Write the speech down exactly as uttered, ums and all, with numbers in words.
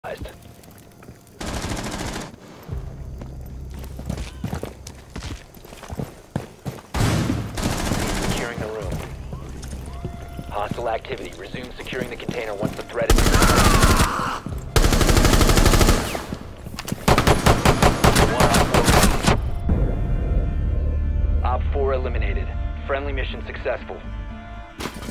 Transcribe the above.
Securing the room. Hostile activity. Resume securing the container once the threat is... One Op four eliminated. Friendly mission successful.